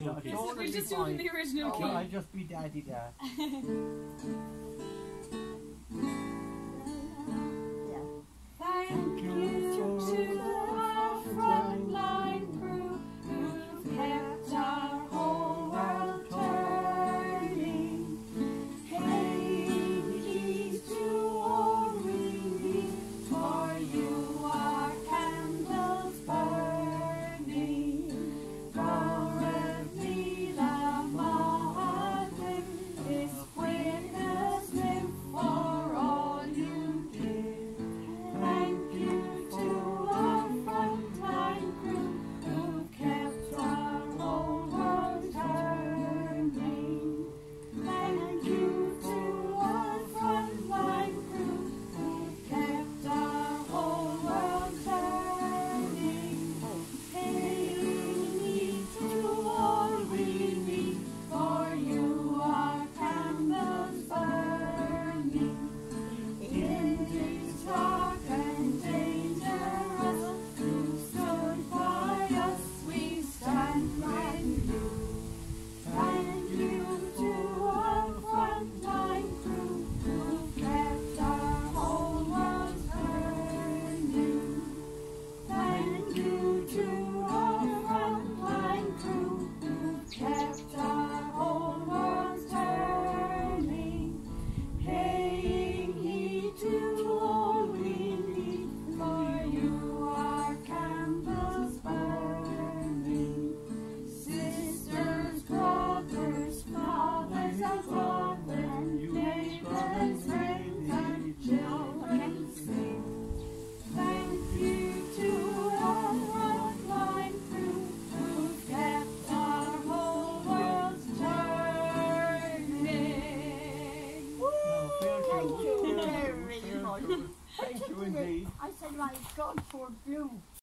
No, We just do it in the original key. I'll just be daddy there. Thank you to our frontline crew who've kept our whole world turning. Hey, to all we need, for you our candles burning. Correctly la Martin is witnessing for all you did. Thank you to our frontline crew who kept our whole world turning. Thank you to our frontline crew who kept our whole world turning. Hey, to all we need, for you our candles burning. In this dark and dangerous, you stood by us, we stand with you. Thank you to our frontline crew who kept our whole world turning. Thank you to our frontline crew who kept our whole world turning. Paying heed to all we need, for you our candles burning. Sisters, brothers, fathers and brothers, neighbours, friends and children sing. Thank you to our frontline crew who kept our whole world turning. Thank you very much. Thank you indeed. I said, my God, for you.